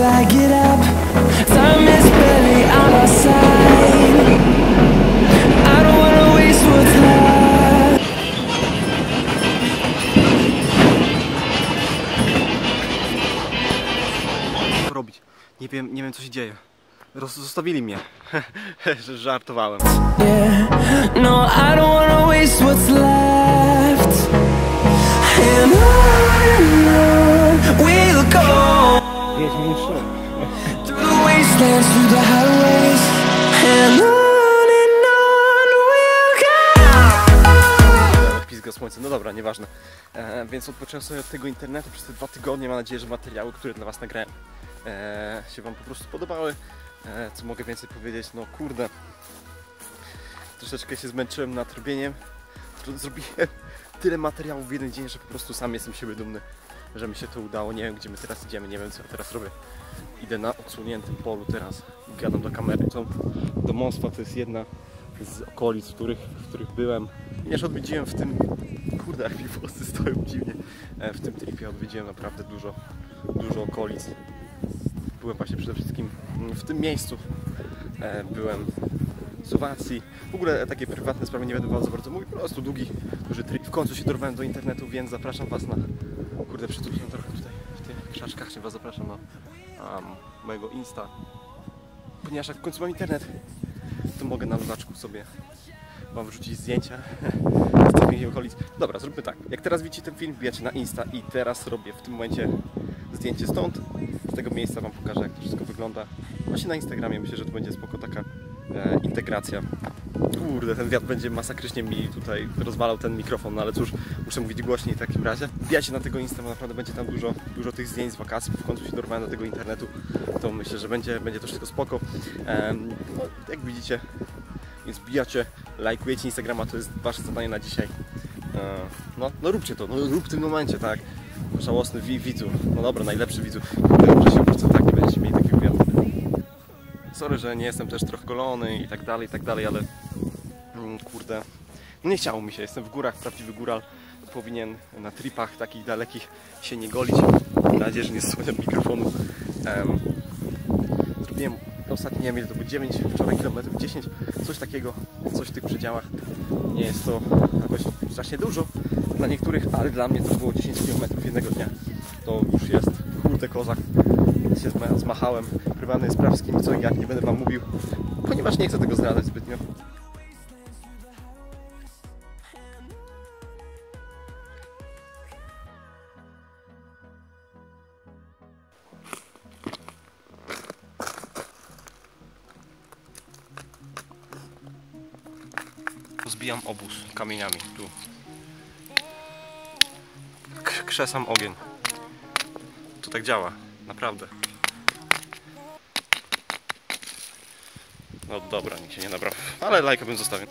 I get up. Time is barely on our side. I don't wanna waste what's left. Co robić? Nie wiem co się dzieje. Zostawili mnie. Żartowałem. Yeah, no, I don't wanna waste what's left. And on we'll go. Through the wastelands, through the highways. And on we'll go. Pizga słońce, no dobra, nieważne. Więc odpocząłem sobie od tego internetu przez te 2 tygodnie. Mam nadzieję, że materiały, które dla was nagrałem, się wam po prostu podobały. Co mogę więcej powiedzieć? No kurde, troszeczkę się zmęczyłem nad robieniem. Zrobiłem tyle materiałów w jeden dzień, że po prostu sam jestem siebie dumny, że mi się to udało. Nie wiem, gdzie my teraz idziemy, nie wiem, co ja teraz robię. Idę na odsuniętym polu teraz, gadam do kamery. To domostwa to jest jedna z okolic, w których byłem. Ponieważ odwiedziłem w tym, kurde, jak mi włosy stoją dziwnie, w tym tripie odwiedziłem naprawdę dużo okolic. Byłem właśnie przede wszystkim w tym miejscu, byłem w Słowacji. W ogóle takie prywatne sprawy nie będę wam za bardzo mówił, po prostu długi, duży trip. W końcu się dorwałem do internetu, więc zapraszam was na, kurde, przytuliłem trochę tutaj w tych krzaczkach, się was zapraszam na mojego Insta. Ponieważ jak w końcu mam internet, to mogę na lewaczku sobie wam wrzucić zdjęcia z tych okolic. Dobra, zróbmy tak. Jak teraz widzicie ten film, wbijacie na Insta i teraz robię w tym momencie zdjęcie stąd. Z tego miejsca wam pokażę, jak to wszystko wygląda. Właśnie na Instagramie myślę, że to będzie spoko taka integracja. Kurde, ten wiatr będzie masakrycznie mi tutaj rozwalał ten mikrofon, no ale cóż, muszę mówić głośniej w takim razie. Wbijajcie na tego Insta, bo naprawdę będzie tam dużo tych zdjęć z wakacji. W końcu się dorwałem do tego internetu, to myślę, że będzie to wszystko spoko. No, jak widzicie, więc wbijacie, lajkujecie Instagrama, to jest wasze zadanie na dzisiaj. No róbcie to, no rób w tym momencie, tak? Żałosny widzu, no dobra, najlepszy widzu. Może się wrócę, tak, nie będziecie mieli takiego wiatru. Sorry, że nie jestem też trochę golony i tak dalej, ale kurde, no nie chciało mi się, jestem w górach, prawdziwy góral. Powinien na tripach takich dalekich się nie golić. Mam nadzieję, że nie zasłaniam mikrofonu. Zrobiłem ostatni, nie wiem ile to było, 9, wczoraj kilometrów, 10, coś takiego, coś w tych przedziałach. Nie jest to jakoś strasznie dużo dla niektórych, ale dla mnie to było 10 km jednego dnia. To już jest, kurde kozak. Się zmachałem. Prywatnej spraw z kim co i jak nie będę wam mówił, ponieważ nie chcę tego zdradzać zbytnio. Zbijam obóz kamieniami tu. Krzesam ogień. To tak działa, naprawdę. No dobra, nikt się nie nabrał, ale lajka bym zostawił.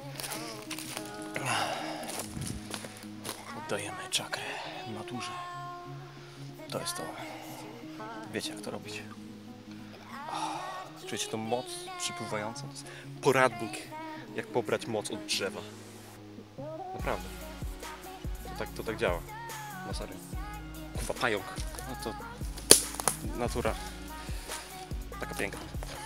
Oddajemy czakrę naturze. To jest to. Wiecie jak to robić. Czujecie tą moc przypływającą? To jest poradnik, jak pobrać moc od drzewa. Naprawdę. To tak działa. No serio. Kurwa, pająk. No to natura. Taka piękna.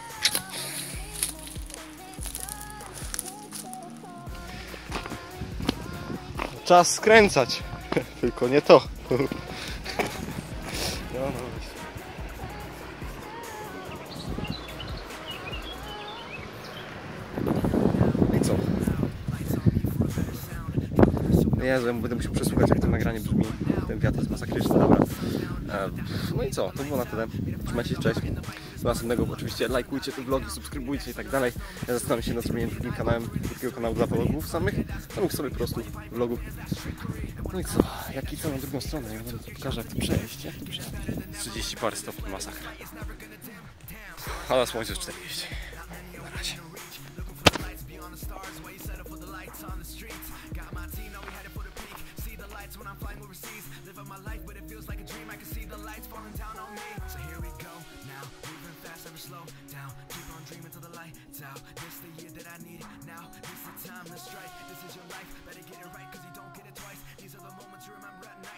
Czas skręcać. Tylko nie to. No. I co? Jezu, ja będę musiał przesłuchać, jak to nagranie brzmi. Ten wiatr jest masakryczny, dobra. No i co? To było na tyle. Trzymajcie się, cześć. Do następnego. Oczywiście lajkujcie te vlogi, subskrybujcie i tak dalej. Ja zastanawiam się nad zrobieniem drugiego kanału dla vlogów samych sobie po prostu vlogów. No i co? Jak idę na drugą stronę, ja wam pokażę, jak to przejść. 30 parę stopni, masakra. A na słońcu 40. Na razie. When I'm flying overseas, live up my life, but it feels like a dream. I can see the lights falling down on me. So here we go now, moving fast, never slow down. Keep on dreaming till the lights out. This the year that I need it now. This the time to strike. This is your life, better get it right, cause you don't get it twice. These are the moments you remember at night.